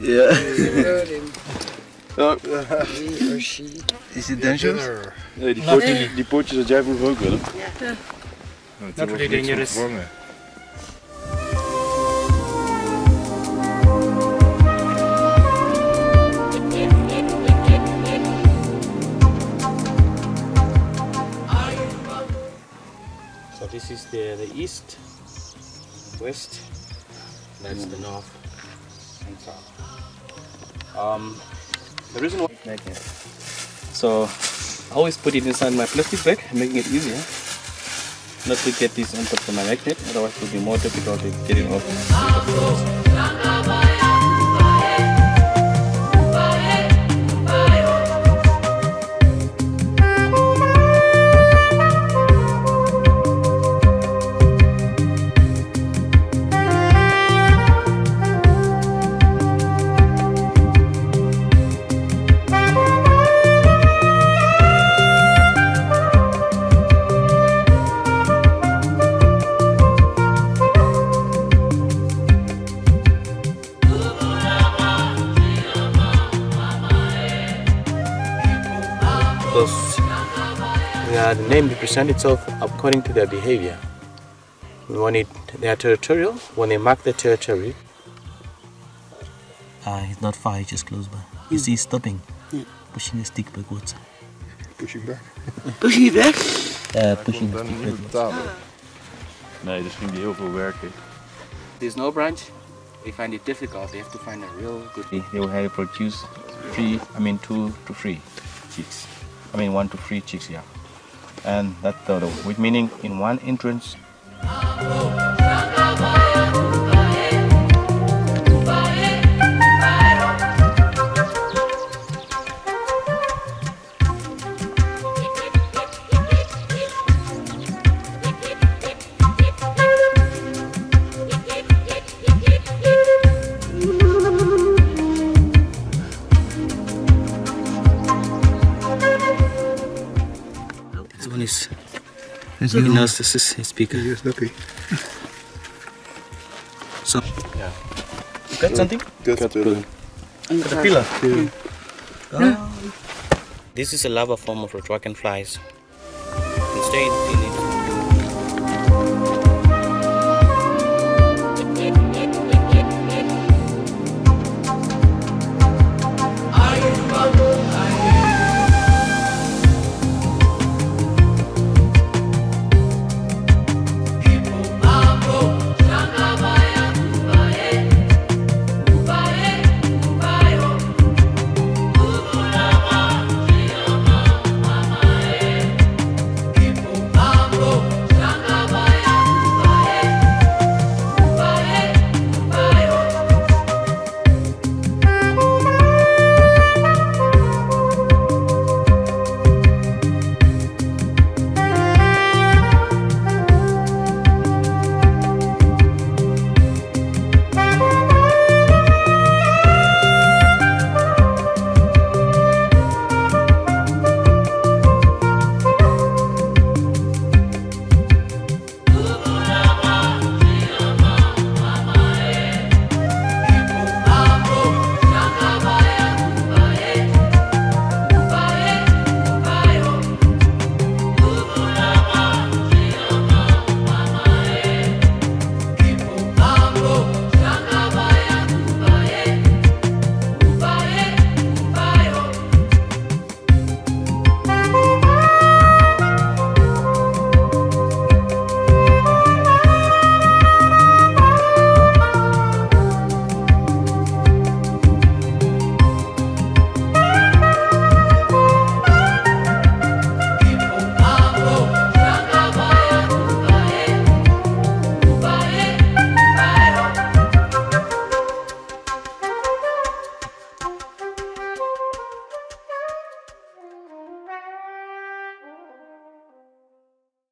Yeah. He or she. Is it dangerous? Nee, die pootjes had jij vroeger ook, Willem. Ja. Not really dangerous. So this is the east, west, that's the north and south. The reason why magnet. So I always put it inside my plastic bag, making it easier not to get this on top of my magnet, otherwise it will be more difficult to get it off. The name represents itself according to their behavior. When they are territorial, when they mark their territory. He's not far, he's just close by. You see he's stopping, pushing the stick backwards. Pushing back. Pushing it back? Pushing the stick backwards. Nee, dus ging die heel veel werken. There's no branch. They find it difficult. They have to find a real good. They will have to produce 2 to 3 chicks. 1 to 3 chicks, yeah. And that's the with meaning in one entrance. He knows this is his speaker. Yes, lucky. So, yeah. You got something? Caterpillar. Caterpillar? Yeah. Oh. This is a larva form of the dragonflies. They stay in